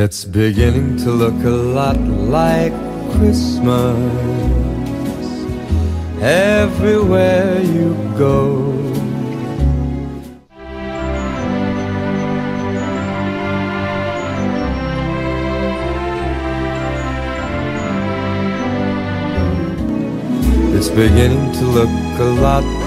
It's beginning to look a lot like Christmas everywhere you go. It's beginning to look a lot